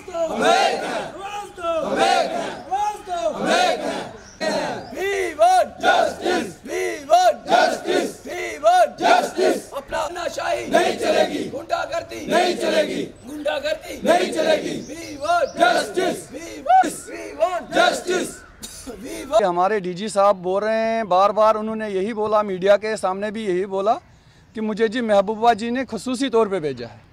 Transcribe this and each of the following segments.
अपनाशाही नहीं चलेगी, गुंडागर्दी नहीं चलेगी, गुंडागर्दी नहीं चलेगी। We want justice, we want justice। हमारे डीजी साहब बोल रहे हैं, बार बार उन्होंने यही बोला, मीडिया के सामने भी यही बोला कि मुझे जी महबूबा जी ने खुसूसी तौर पे भेजा है,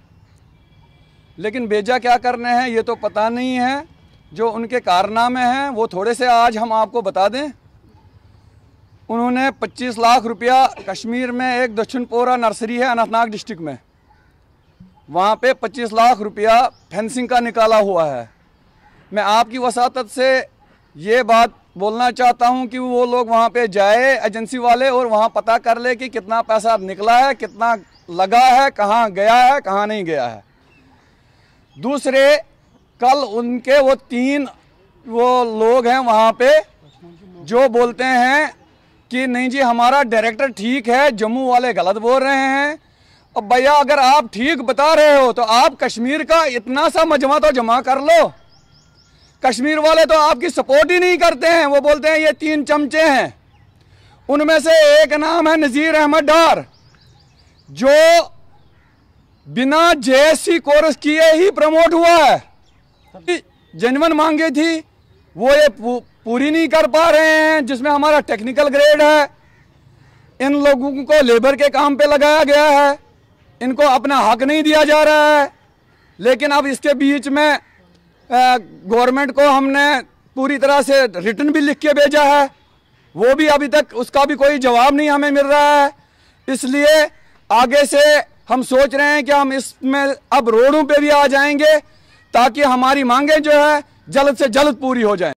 लेकिन भेजा क्या करने हैं ये तो पता नहीं है। जो उनके कारनामे हैं वो थोड़े से आज हम आपको बता दें। उन्होंने 25 लाख रुपया कश्मीर में एक दक्षिणपोरा नर्सरी है अनंतनाग डिस्ट्रिक्ट में, वहाँ पे 25 लाख रुपया फेंसिंग का निकाला हुआ है। मैं आपकी वसातत से ये बात बोलना चाहता हूँ कि वो लोग वहाँ पे जाए एजेंसी वाले और वहाँ पता कर ले कि कितना पैसा निकला है, कितना लगा है, कहाँ गया है, कहाँ नहीं गया है। दूसरे, कल उनके वो 3 लोग हैं वहाँ पे जो बोलते हैं कि नहीं जी हमारा डायरेक्टर ठीक है, जम्मू वाले गलत बोल रहे हैं। अब भैया अगर आप ठीक बता रहे हो तो आप कश्मीर का इतना सा मजमा तो जमा कर लो। कश्मीर वाले तो आपकी सपोर्ट ही नहीं करते हैं, वो बोलते हैं ये 3 चमचे हैं। उनमें से एक नाम है नज़ीर अहमद डार, जो बिना JSC कोर्स किए ही प्रमोट हुआ है। जेन्युइन मांगे थी वो ये पूरी नहीं कर पा रहे हैं, जिसमें हमारा टेक्निकल ग्रेड है। इन लोगों को लेबर के काम पे लगाया गया है, इनको अपना हक नहीं दिया जा रहा है। लेकिन अब इसके बीच में गवर्नमेंट को हमने पूरी तरह से रिटर्न भी लिख के भेजा है, वो भी अभी तक उसका भी कोई जवाब नहीं हमें मिल रहा है। इसलिए आगे से हम सोच रहे हैं कि हम इसमें अब रोडों पे भी आ जाएंगे ताकि हमारी मांगें जो है जल्द से जल्द पूरी हो जाएं।